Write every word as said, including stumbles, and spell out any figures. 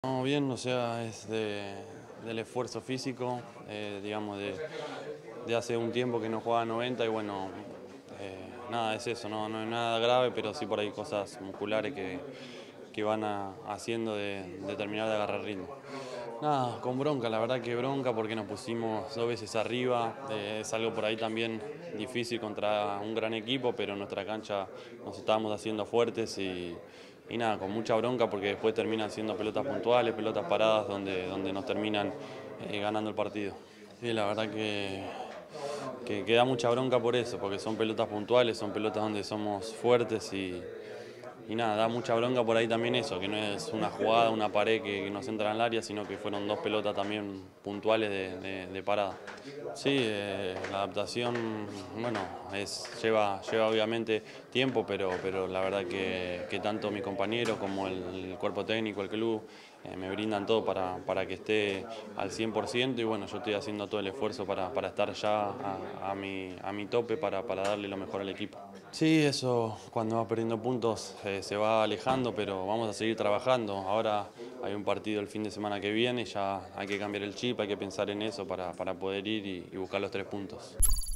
No, bien, o sea, es de, del esfuerzo físico, eh, digamos, de, de hace un tiempo que no jugaba noventa y bueno, eh, nada, es eso, no, no es nada grave, pero sí por ahí cosas musculares que, que van a- haciendo de, de terminar de agarrar ritmo. Nada, con bronca, la verdad que bronca porque nos pusimos dos veces arriba, eh, es algo por ahí también difícil contra un gran equipo, pero en nuestra cancha nos estábamos haciendo fuertes y, y nada, con mucha bronca porque después terminan siendo pelotas puntuales, pelotas paradas donde, donde nos terminan eh, ganando el partido. Sí, la verdad que, que, que da mucha bronca por eso, porque son pelotas puntuales, son pelotas donde somos fuertes y, y nada, da mucha bronca por ahí también eso, que no es una jugada, una pared que, que nos entra en el área, sino que fueron dos pelotas también puntuales de, de- de parada. Sí, eh, la adaptación, bueno, es, lleva, lleva obviamente tiempo, pero, pero la verdad que, que tanto mi compañero como el, el cuerpo técnico, el club, eh, me brindan todo para, para que esté al cien por ciento y bueno, yo estoy haciendo todo el esfuerzo para, para estar ya a, a mi, a mi tope para, para darle lo mejor al equipo. Sí, eso cuando va perdiendo puntos eh, se va alejando, pero vamos a seguir trabajando. Ahora hay un partido el fin de semana que viene, ya hay que cambiar el chip, hay que pensar en eso para, para poder ir y, y buscar los tres puntos.